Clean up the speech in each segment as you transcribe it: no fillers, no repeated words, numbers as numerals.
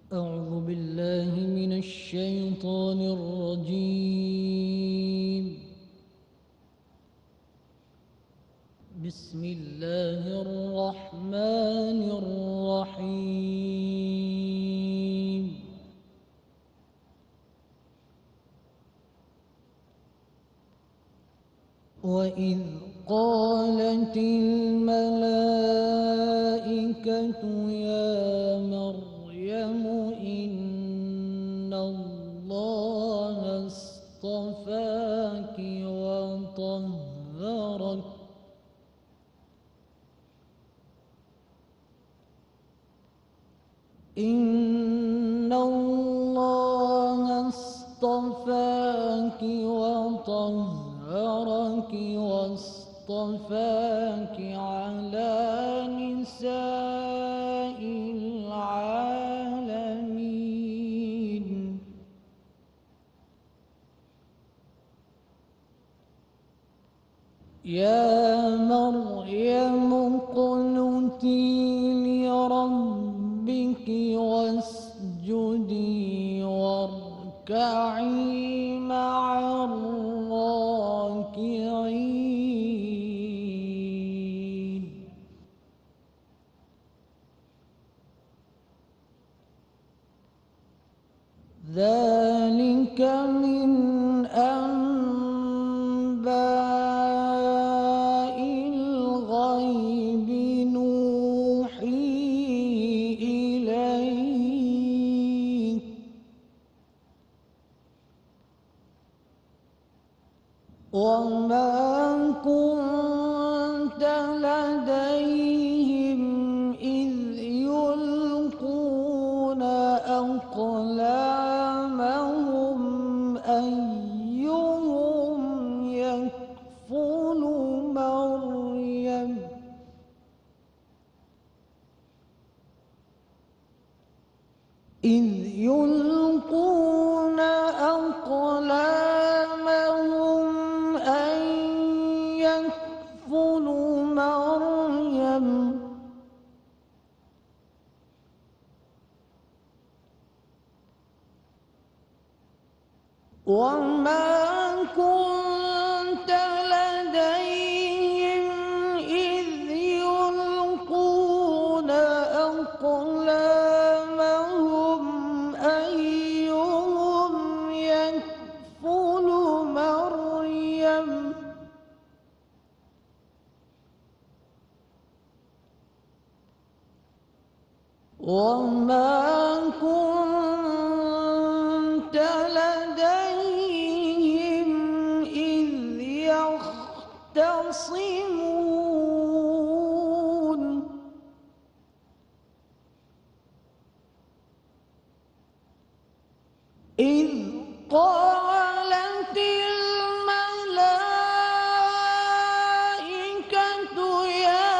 أعوذ بالله من الشيطان الرجيم. بسم الله الرحمن الرحيم. وإذ قالت الملائكة يا مريم إن الله اصطفاك وطهرك إن الله اصطفاك وطهرك واصطفاك على نساء العالمين. يا مريم اقنتي لربك واسجدي واركعي مع الراكعين. ذلك من أنباء الغيب نوحيه إليك وما كنت لديهم إذ يلقون أقلامهم أيهم يكفل مريم إذ يلقون أقلامهم أن يكفل مريم وما كنت لديهم إذ يلقون أقلامهم أيهم يكفل مريم وما كنت لديهم إذ يختصمون إذ قالت الملائكة يا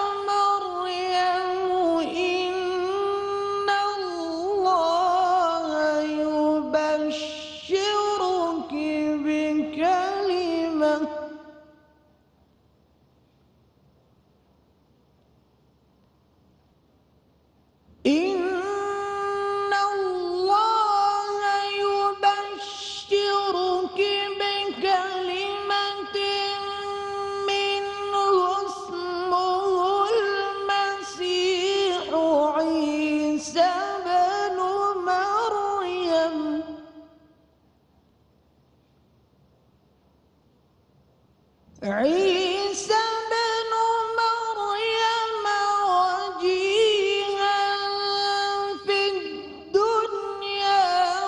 مريم إن الله يبشرك بكلمة منه اسمه المسيح عيسى بن مريم عيسى بن مريم وجيها في الدنيا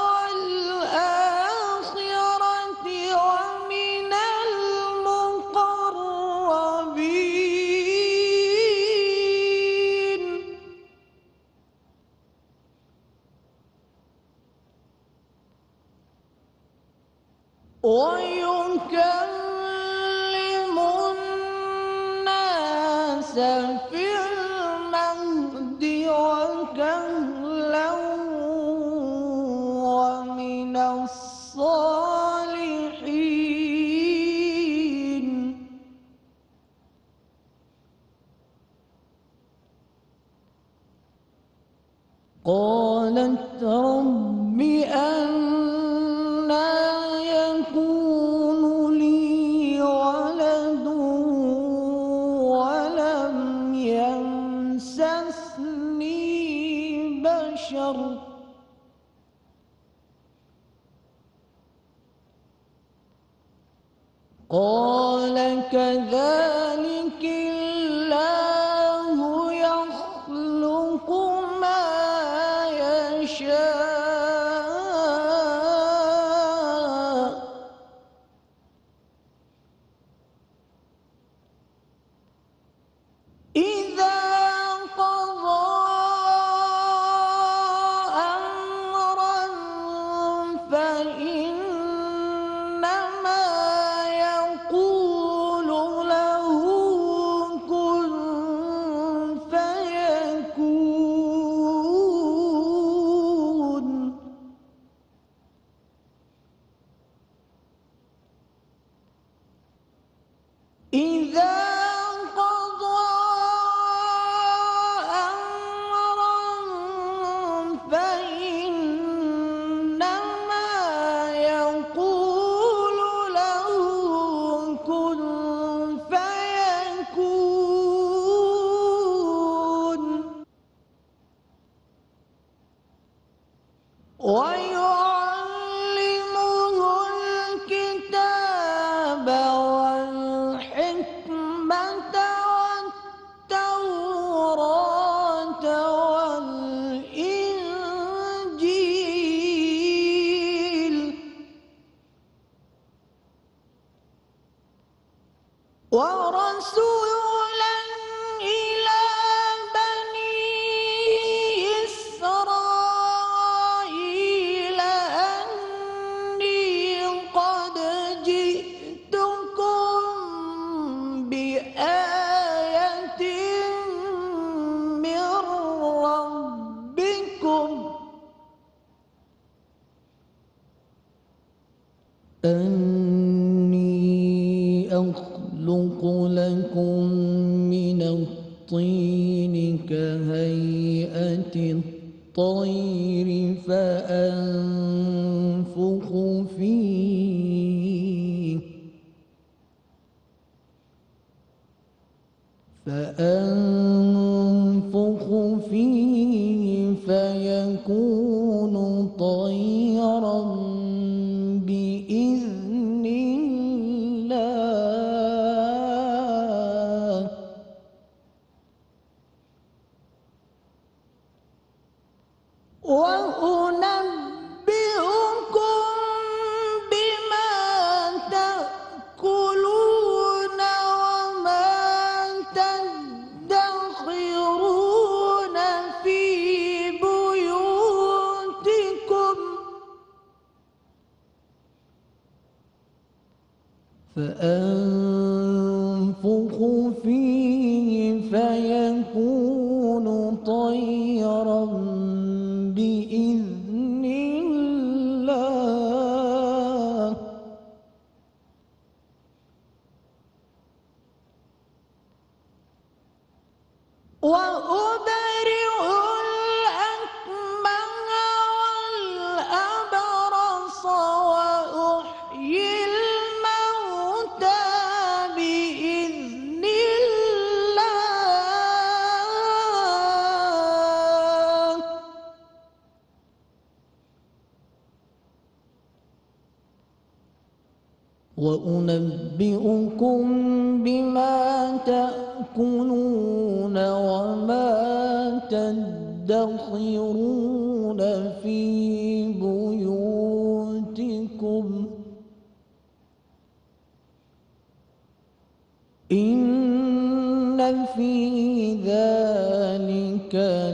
والآخرة ومن المقربين ويكلم الناس في المهد وكهلا ومن الصالحين. قال قالت رب أنى يكون لي ولد ولم يمسسني بشر قال كذلك الله يخلق ما يشاء إذا قضى أمرا فإنما يقول له كن فيكون إذا قضى أمرا فإنما يقول له كن فيكون ويعلمه الكتاب والحكمة والتوراة والإنجيل ورسولا إلى بني إسرائيل أني قد جئتكم بآية من ربكم أني أخلق لكم من الطين كهيئة الطير فأنفخ فيه فيكون طيرا بإذن الله وأنبئكم بما تأكلون وما تدخرون في بيوتكم فأنفخ فيه فيكون طيرا بإذن الله وأبرئ الأكمه والأبرص وأحيي الموتى بإذن الله وأنبئكم بما تأكلون وما تدخرون في بيوتكم إن في ذلك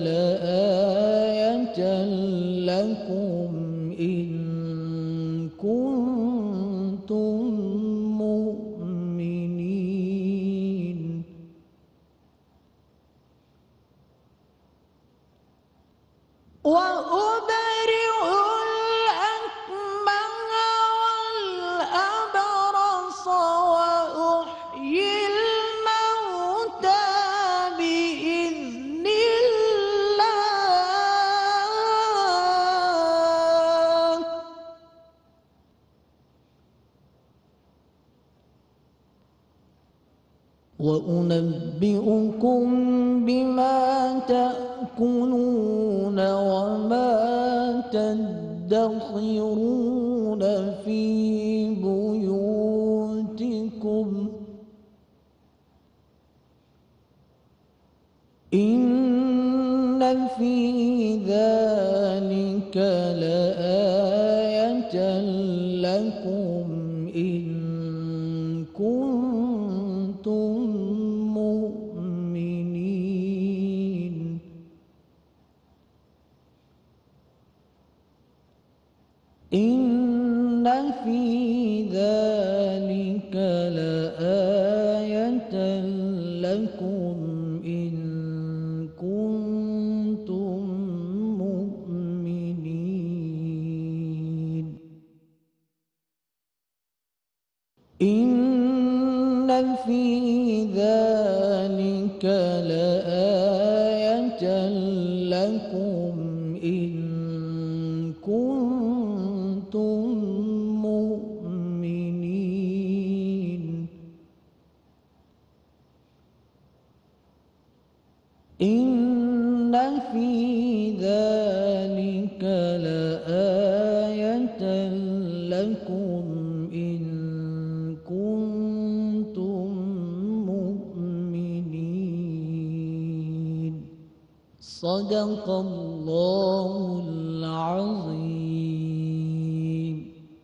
لآية لكم إن كنتم مؤمنين وأبرئ الأكمه والأبرص وأحيي الموتى بإذن الله وأنبئكم بما تأكلون وما تدخرون في بيوتكم إن في ذلك لآية لكم إن كنتم مؤمنين إن في ذلك لآية لكم إن كنتم مؤمنين إن في ذلك لآية لكم إن كنتم مؤمنين إن في ذلك لآية لكم إن كنتم مؤمنين صدق الله العظيم.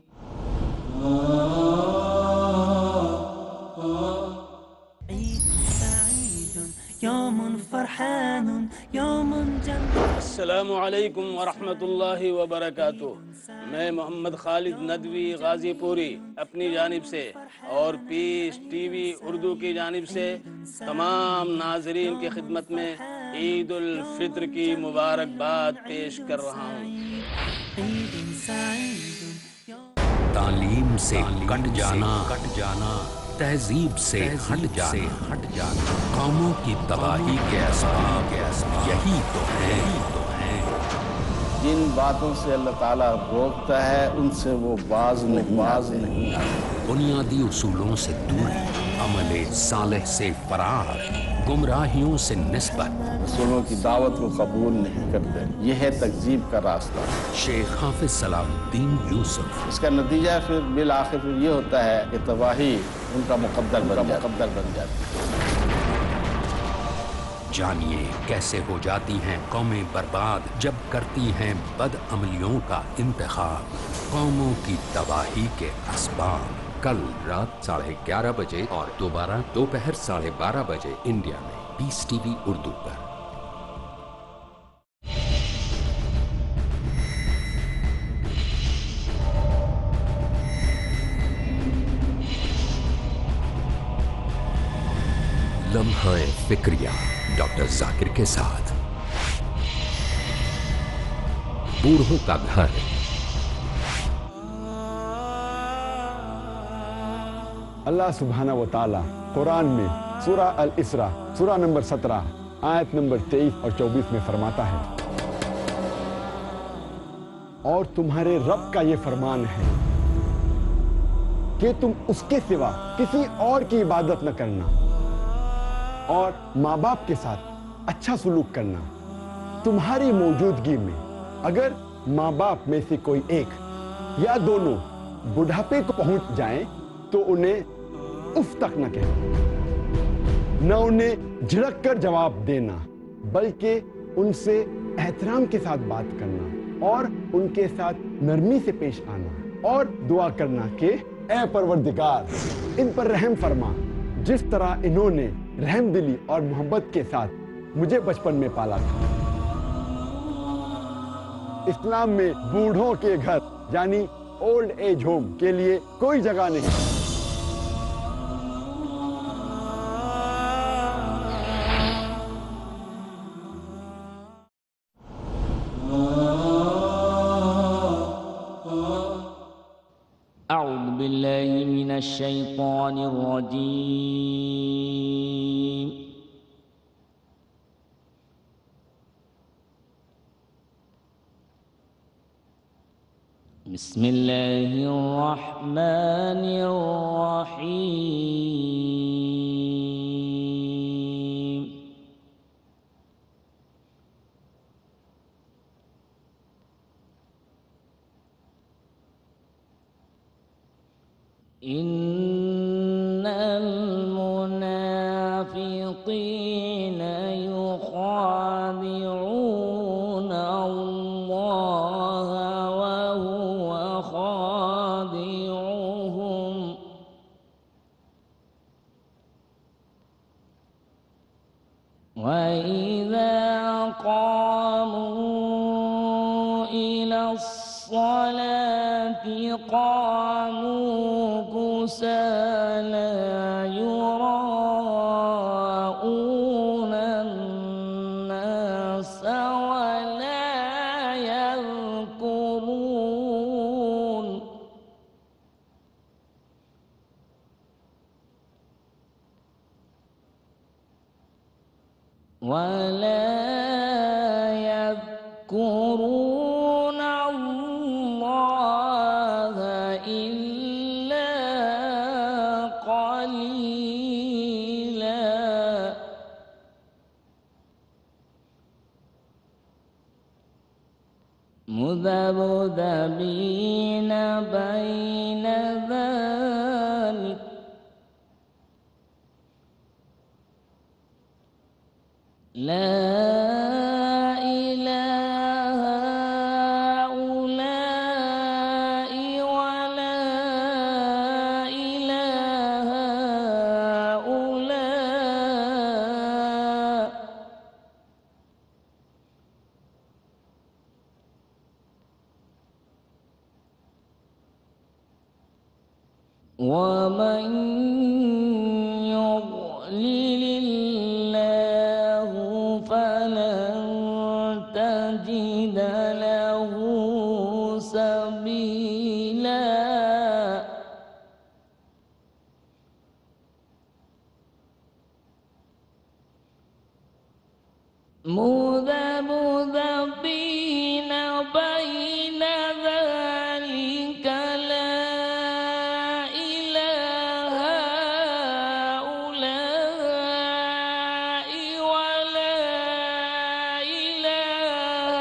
عيد سعيد يوم فرحان يوم جميل. السلام علیکم ورحمۃ اللہ وبرکاتہ. میں محمد خالد ندوی غازی پوری اپنی جانب سے اور پیس ٹی وی اردو کی جانب سے تمام ناظرین کی خدمت میں عید الفطر کی مبارکباد پیش کر رہا ہوں. عيد سعيد تعلیم سے کٹ جانا تہذیب سے ہٹ جانا قوموں کی تباہی کے اسباب یہی تو ہے. جن باتوں سے اللہ تعالیٰ روکتا ہے ان سے وہ باز نہیں آتے. بنیادی اصولوں سے دوری، عمل صالح سے فرار، گمراہیوں سے نسبت. رسولوں کی دعوت کو قبول نہیں کرتے. یہ ہے تکذیب کا راستہ. شیخ حافظ صلاح الدین یوسف. اس کا نتیجہ پھر بالآخر یہ ہوتا ہے کہ تباہی ان کا مقدر بن جاتی ہے. جانیے کیسے ہو جاتی ہیں قومیں برباد جب کرتی ہیں بد عملیوں کا انتخاب. قوموں کی تباہی کے اسباب. کل رات 11:30 بجے اور دوبارہ دوپہر 12:30 بجے انڈیا میں پیس ٹی وی اردو پر. لمحہ فکریہ ڈاکٹر ذاکر کے ساتھ. بوڑھوں کا گھر. اللہ سبحانہ و تعالی قرآن میں سورہ الاسراء سورہ نمبر 17 آیت نمبر 23 اور 24 میں فرماتا ہے، اور تمہارے رب کا یہ فرمان ہے کہ تم اس کے سوا کسی اور کی عبادت نہ کرنا اور ماں باپ کے ساتھ اچھا سلوک کرنا. تمہاری موجودگی میں اگر ماں باپ میں سے کوئی ایک یا دونوں بڑھاپے کو پہنچ جائیں تو انہیں اف تک نہ کہنا، نہ انہیں جھڑک کر جواب دینا، بلکہ ان سے احترام کے ساتھ بات کرنا اور ان کے ساتھ نرمی سے پیش آنا اور دعا کرنا کہ اے پروردگار ان پر رحم فرما، جس طرح انہوں نے رحم دلی اور محبت کے ساتھ مجھے بچپن میں پالا تھا. اسلام میں بوڑھوں کے گھر یعنی اولڈ ایج ہوم کے لیے کوئی جگہ نہیں. أعوذ بالله من الشيطان الرجيم. بسم الله الرحمن الرحيم. المنافقين يخادعون الله وهو خادعهم وإذا قاموا إلى الصلاة قاموا كسالى يراءون الناس ولا يذكرون الله إلا قليلا مذبذبين بين ذلك لا إله هؤلاء ولا إله هؤلاء ومن يضلل الله فلن تجد له سبيلا مذبذبين بين ذلك لا إله هؤلاء ولا إله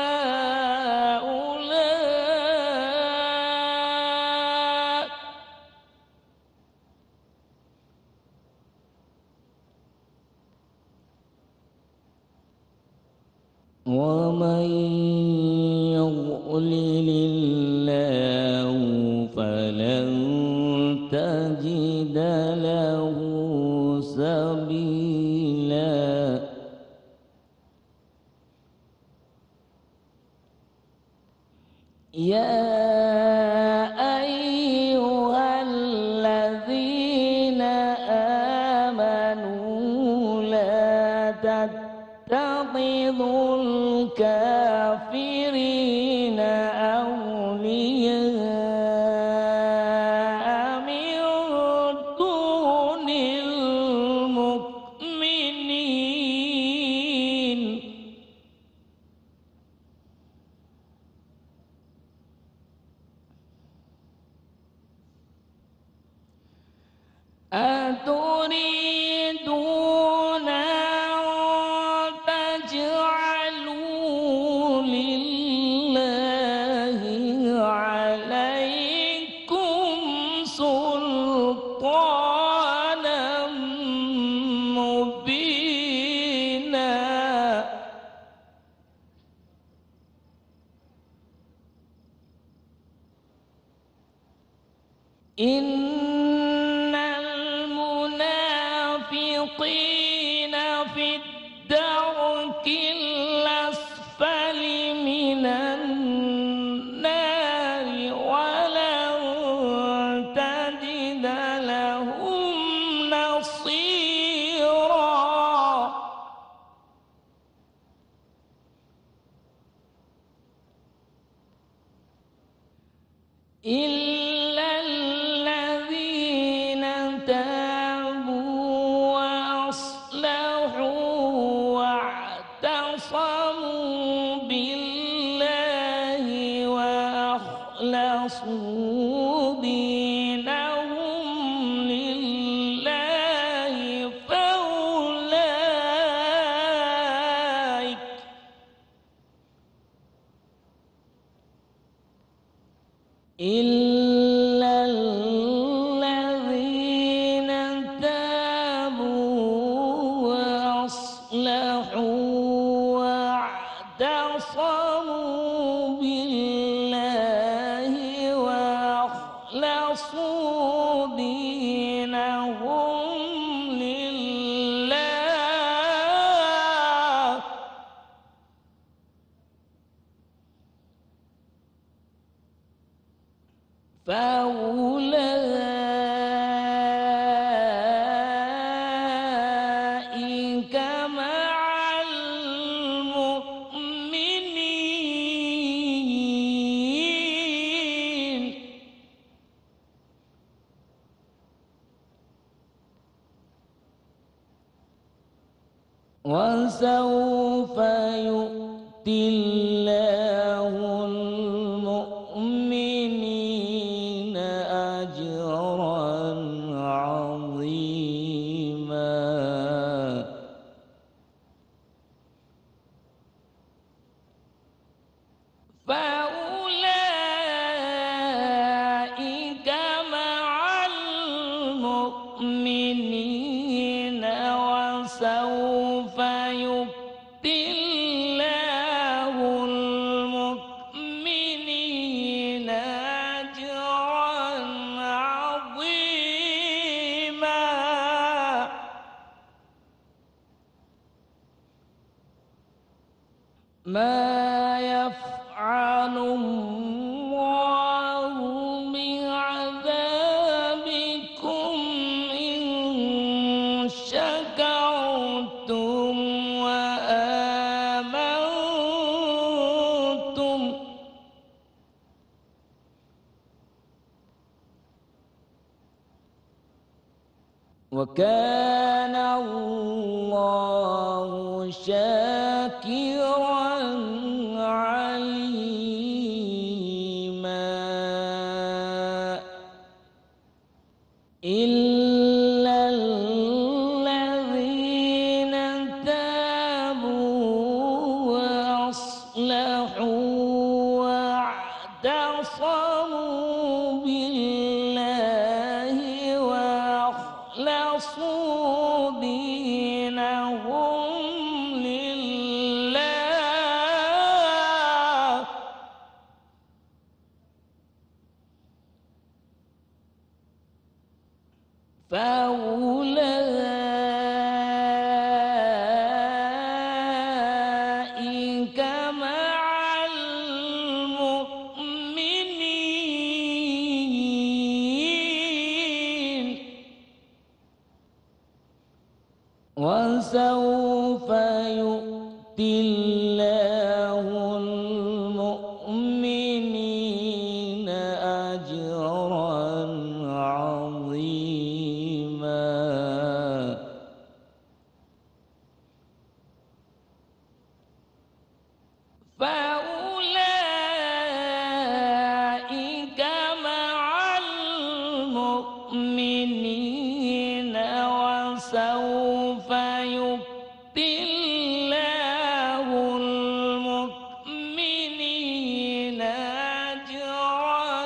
هؤلاء ومن يضلل الله فلن تجد له سبيلا يا أيها الذين آمنوا لا تتخذوا الكافرين أولياء من دون المؤمنين أتريدون أن تجعلوا لله عليكم سلطانا مبينا إن المنافقين في الدرك الأسفل من النار ولن تجد لهم نصيرا إلا الذين تابوا وأصلحوا واعتصموا بالله وأخلصوا دينهم لله فأولئك إلا الذين تابوا وسوف يؤتي الله المؤمنين أجرا عظيما. فأولئك مع المؤمنين وسوف يؤتي الله المؤمنين أجرا عظيما. ما يفعل الله بعذابكم إن شكرتم وآمنتم وكان الله شاكرا عليما. إلا الذين تابوا وأصلحوا واعتصموا بالله وأخلصوا دينهم لله فأولئك مع المؤمنين وسوف يؤتي الله المؤمنين أجرا عظيما. فأولئك مع المؤمنين وسوف يؤتي الله المؤمنين أجرا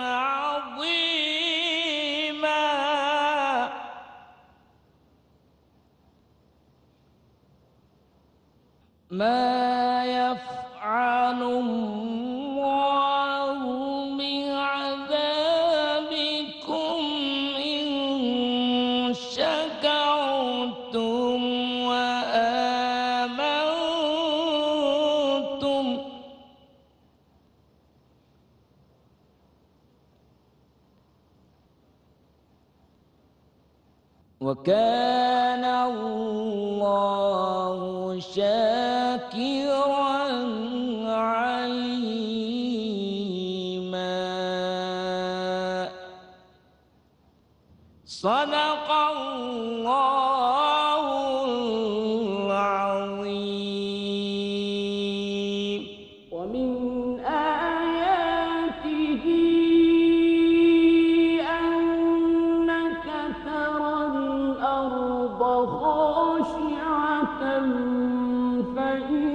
عظيما. ما يفعل الله بعذابكم إن شكرتم وآمنتم وكان الله شاكرا عليما. صدق الله العظيم. ومن آياته أنك ترى الأرض خاشعة فإذا